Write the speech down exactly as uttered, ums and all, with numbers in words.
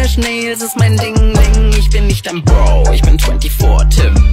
Cash, Nails ist mein Ding, Ding. Ich bin nicht dein Bro, ich bin vierundzwanzig Tim.